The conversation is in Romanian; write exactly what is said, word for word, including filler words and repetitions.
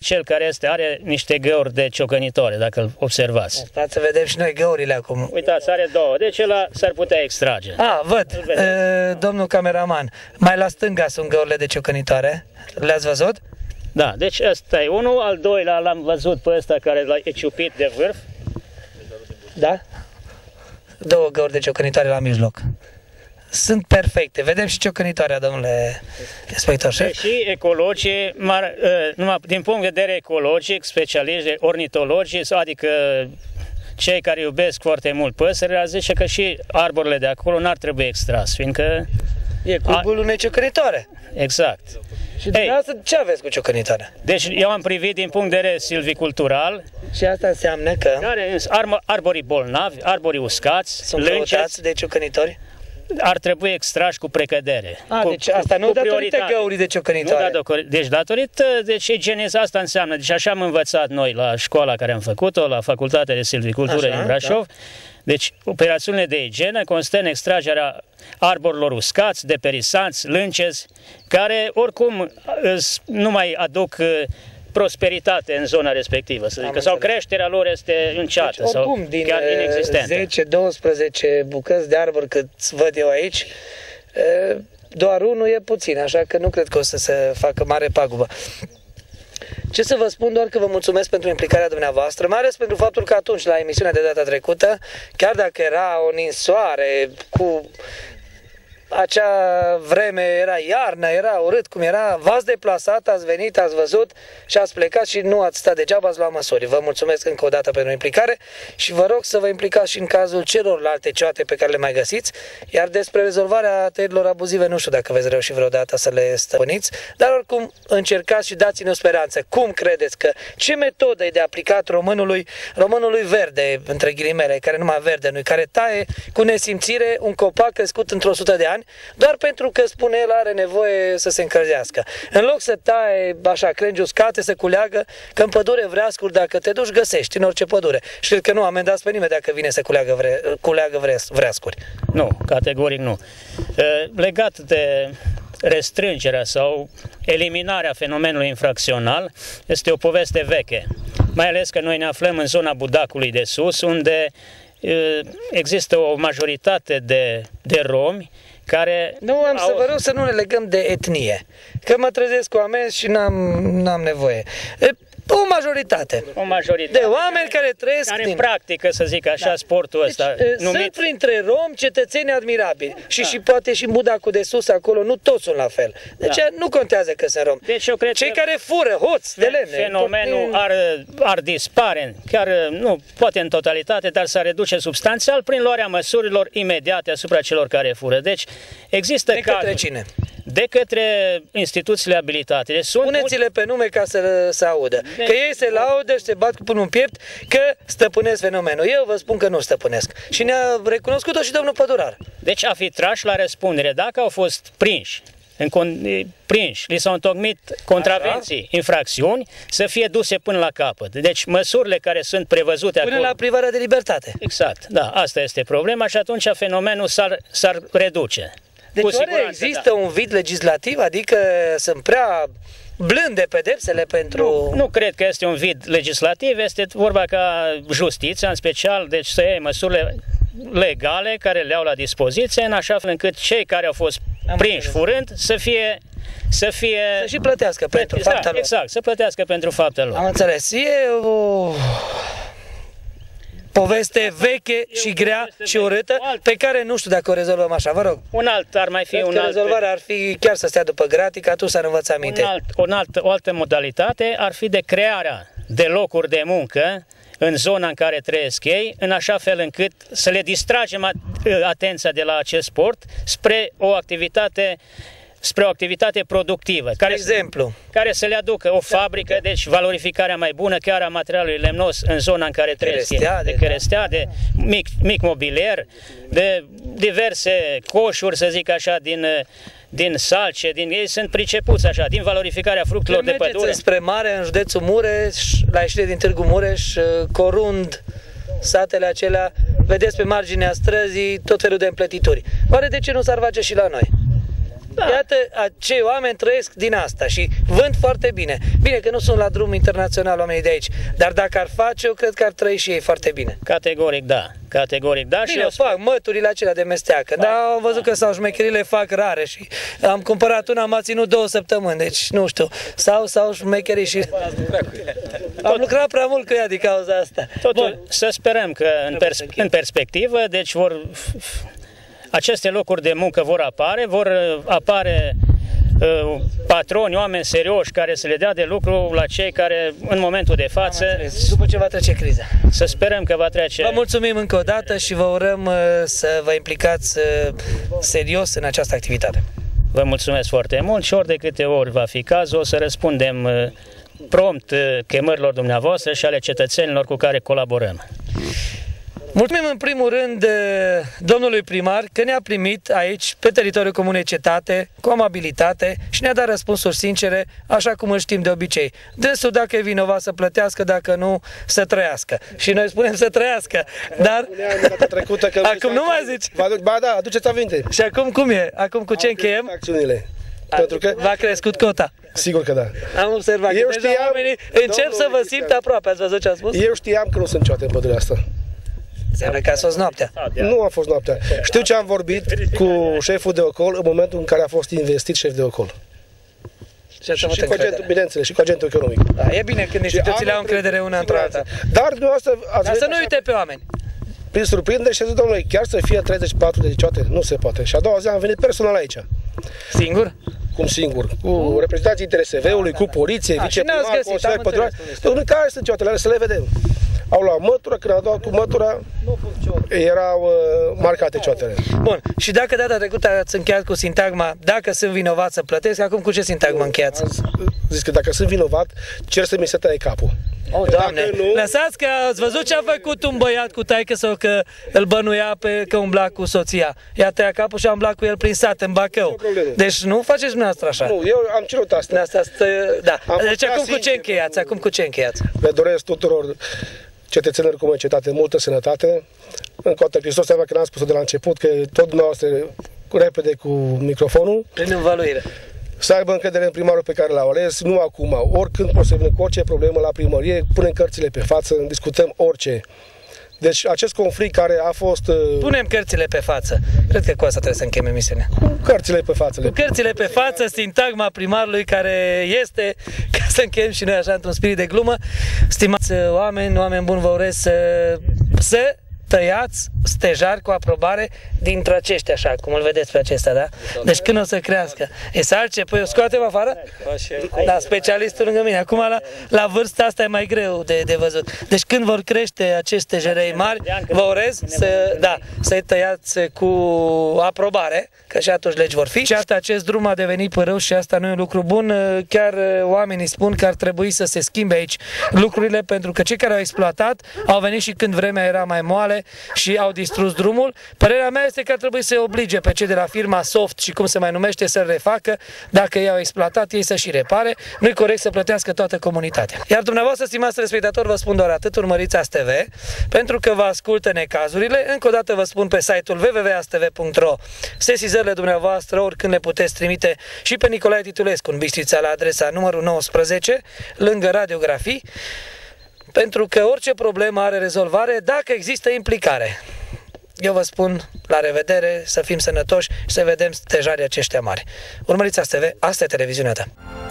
Cel care este are niște găuri de ciocănitoare, dacă îl observați. Stați să vedem și noi găurile acum. Uitați, are două, deci ăla s-ar putea extrage. A, văd, e, domnul cameraman, mai la stânga sunt găurile de ciocănitoare, le-ați văzut? Da, deci ăsta e unul, al doilea l-am văzut pe ăsta care l-a ciupit de vârf. Da? Două găuri de ciocănitoare la mijloc. Sunt perfecte. Vedem și ciocănitoarea, domnule inspector șef. Și ecologii, numai din punct de vedere ecologic, specialiști de ornitologii, adică cei care iubesc foarte mult păsările, zice că și arborile de acolo n-ar trebui extras, fiindcă... E clubul unei ciocănitoare. Exact. Și dumneavoastră ce aveți cu ciocănitoarea? Deci eu am privit din punct de vedere silvicultural. Și asta înseamnă că... Care, arborii bolnavi, arborii uscați, sunt lânceți de ciocănitori? Ar trebui extrași cu precădere. A, cu, deci asta nu datorită găurii de ciocănitoare. Nu, da, deci datorită, deci igienizarea asta înseamnă, deci așa am învățat noi la școala care am făcut-o, la Facultatea de Silvicultură din Brașov. Da. Deci operațiunile de igienă constă în extragerea arborilor uscați, deperisanți, lâncezi, care oricum nu mai aduc prosperitate în zona respectivă, să zic, sau creșterea lor este înceată, deci, oricum, sau din chiar inexistentă. zece douăsprezece bucăți de arbori cât văd eu aici, doar unul e puțin, așa că nu cred că o să se facă mare pagubă. Ce să vă spun, doar că vă mulțumesc pentru implicarea dumneavoastră, mai ales pentru faptul că atunci, la emisiunea de data trecută, chiar dacă era o ninsoare cu acea vreme, era iarnă, era urât cum era, v-ați deplasat, ați venit, ați văzut și ați plecat și nu ați stat degeaba, ați luat măsuri. Vă mulțumesc încă o dată pentru implicare și vă rog să vă implicați și în cazul celorlalte cioate pe care le mai găsiți, iar despre rezolvarea tăierilor abuzive nu știu dacă veți reuși vreodată să le stăpâniți, dar oricum încercați și dați-ne o speranță. Cum credeți că, ce metodă e de aplicat românului, românului verde, între ghilimele, care numai verde nu care taie cu nesimțire un copac crescut într-o sută de ani, doar pentru că, spune el, are nevoie să se încălzească. În loc să taie așa crengi uscate, să culeagă, că în pădure vreascuri, dacă te duci, găsești în orice pădure. Și cred că nu amendați pe nimeni dacă vine să culeagă, vre, culeagă vreascuri. Nu, categoric nu. Legat de restrângerea sau eliminarea fenomenului infracțional, este o poveste veche. Mai ales că noi ne aflăm în zona Budacului de Sus, unde există o majoritate de, de romi care... Nu, am au... să vă rog să nu ne legăm de etnie, că mă trezesc cu amenzi și n-am nevoie. E, o majoritate. O majoritate. De oameni care trăiesc care din... practică, să zic așa, da. sportul ăsta. Deci, numit... Sunt printre romi cetățeni admirabili. Și, da. și poate și în Budacul de Sus, acolo, nu toți sunt la fel. Deci da. nu contează că sunt romi. Deci eu cred Cei că care fură hoți de lemne. Fenomenul tot... ar, ar dispare, chiar nu poate în totalitate, dar s-ar reduce substanțial prin luarea măsurilor imediate asupra celor care fură. Deci există de cazuri. către cine? De către instituțiile abilitate. Deci Puneți-le pe nume ca să se audă. De... Că ei se laudă și se bat până un piept că stăpânesc fenomenul. Eu vă spun că nu stăpânesc. Și ne-a recunoscut-o și domnul Pădurar. Deci a fi trași la răspundere. Dacă au fost prinși, în con- prinși, li s-au întocmit contravenții, așa? infracțiuni, să fie duse până la capăt. Deci măsurile care sunt prevăzute până acolo... la privarea de libertate. Exact, da, asta este problema și atunci fenomenul s-ar, s-ar reduce. Deci oare există da. un vid legislativ, adică sunt prea blânde pedepsele pentru... Nu, nu cred că este un vid legislativ, este vorba ca justiția, în special, deci să iei măsurile legale care le au la dispoziție, în așa fel încât cei care au fost Am prinși furând să fie... Să fie... Să și plătească pentru exact, fapta lor. Exact, să plătească pentru fapta lor. Am înțeles. E o... poveste veche și grea și urâtă, pe care nu știu dacă o rezolvăm așa, vă rog. Un alt ar mai fi Cred un că alt... rezolvarea ar fi chiar să stea după gratii, că atunci s-ar învăța minte. Un alt, un alt, o altă modalitate ar fi de crearea de locuri de muncă în zona în care trăiesc ei, în așa fel încât să le distragem atenția de la acest sport spre o activitate spre o activitate productivă, care, exemplu. care să le aducă o fabrică, deci valorificarea mai bună chiar a materialului lemnos în zona în care trăiesc ei, de cherestea, de mic, mic mobilier, de diverse coșuri, să zic așa, din, din salce, din, ei sunt pricepuți așa, din valorificarea fructelor de pădure. Mergeți spre mare, în județul Mureș, la ieșire din Târgu Mureș, Corund, satele acelea, vedeți pe marginea străzii tot felul de împletituri. Oare de ce nu s-ar face și la noi? Da. Iată, acei oameni trăiesc din asta și vând foarte bine. Bine că nu sunt la drum internațional oamenii de aici, dar dacă ar face, eu cred că ar trăi și ei foarte bine. Categoric da, categoric da. Bine, și eu fac măturile acelea de mesteacă, dar am văzut că sau șmecherile fac rare și am cumpărat una, m-a ținut două săptămâni, deci nu știu, sau, sau șmecherii și... Am lucrat prea mult cu ea din cauza asta. Totul, Bun. Să sperăm că în, pers în perspectivă, deci vor... aceste locuri de muncă vor apare, vor apare uh, patroni, oameni serioși care să le dea de lucru la cei care în momentul de față... După ce va trece criza. Să sperăm că va trece... Vă mulțumim încă o dată și vă urăm uh, să vă implicați uh, serios în această activitate. Vă mulțumesc foarte mult și ori de câte ori va fi cazul, o să răspundem uh, prompt uh, chemărilor dumneavoastră și ale cetățenilor cu care colaborăm. Mulțumim în primul rând domnului primar că ne-a primit aici, pe teritoriul Comunei Cetate, cu amabilitate și ne-a dat răspunsuri sincere, așa cum îl știm de obicei. Dânsul, dacă e vinovat, să plătească, dacă nu, să trăiască. Și noi spunem să trăiască, dar... trecută că acum nu mai zici? Ba da, aduceți aminte. Și acum cum e? Acum cu ce încheiem? Acțiunile. Pentru că... V-a crescut cota. Sigur că da. Am observat eu că deja știam, oamenii încep să vă simt aproape. Ați văzut ce am spus? Eu știam că nu sunt cioate în pădurea asta. Înseamnă că a fost noaptea. Nu a fost noaptea. Știu ce am vorbit cu șeful de ocol în momentul în care a fost investit șef de ocol. Și, și, și cu agentul, bineînțeles, și cu agentul economic. Da, e bine când instituțiile au încredere una într-o alta. Dar dumneavoastră ați Dar să nu uite pe oameni. Prin surprindere și a zis, domnule, chiar să fie treizeci și patru de cioate? Nu se poate. Și a doua zi am venit personal aici. Singur? Cum singur? Cu reprezentanții I T R S V-ului, cu poliție, viceprimar, consilier pădurar. Domnule, care sunt cioatele? Să le vedem. Au luat mătura, când au dat cu mătura, erau uh, marcate cioatele. Bun, și dacă data trecută ați încheiat cu sintagma, dacă sunt vinovat să plătesc, acum cu ce sintagmă încheiați? Zis că dacă sunt vinovat, cer să mi se taie capul. Oh, Doamne, nu... lăsați că ați văzut ce a făcut un băiat cu taică sau că îl bănuia pe că umbla cu soția. I-a tăiat capul și a umblat cu el prin sat, în Bacău. Deci nu faceți dumneavoastră așa. Nu, eu am cerut asta. asta stă... Da. Deci acum cu ce încheiați? Acum cu ce încheiați? Le doresc tuturor cetățenilor Comunei Cetate multă sănătate. Încă o dată, Hristos, seama că n-am spus de la început, că tot dumneavoastră repede cu microfonul. Prin învăluire. Să aibă încredere în primarul pe care l-au ales, nu acum, oricând pot să vină cu orice problemă la primărie, punem cărțile pe față, discutăm orice. Deci acest conflict care a fost... Punem cărțile pe față. Cred că cu asta trebuie să încheiem emisiunea. Cu cărțile pe față. Cu cărțile pe față, sintagma primarului care este, ca să încheiem și noi așa într-un spirit de glumă. Stimați oameni, oameni buni, vă urez să... să tăiați stejari cu aprobare dintre aceștia, așa, cum îl vedeți pe acesta, da? Deci când o să crească? E să alce, păi o scoatem afară? Da, specialistul lângă mine. Acum la, la vârsta asta e mai greu de, de văzut. Deci când vor crește aceste jerei mari, vă urez să, da, să-i tăiați cu aprobare, că și atunci legi vor fi. Și atât, acest drum a devenit părău și asta nu e un lucru bun. Chiar oamenii spun că ar trebui să se schimbe aici lucrurile, pentru că cei care au exploatat au venit și când vremea era mai moale și au distrus drumul. Părerea mea este că ar trebui să oblige pe cei de la firma Soft și cum se mai numește să-l refacă. Dacă ei au exploatat, ei să și repare. Nu-i corect să plătească toată comunitatea. Iar dumneavoastră, stimați telespectatori, vă spun doar atât, urmăriți A S T V, pentru că vă ascultă necazurile. Încă o dată vă spun pe site-ul w w w punct a s t v punct r o sesizările dumneavoastră, oricând le puteți trimite și pe Nicolae Titulescu în Bistrița la adresa numărul nouăsprezece, lângă radiografii, pentru că orice problemă are rezolvare dacă există implicare. Eu vă spun la revedere, să fim sănătoși și să vedem stejarii aceștia mari. Urmăriți A S T V, asta e televiziunea ta.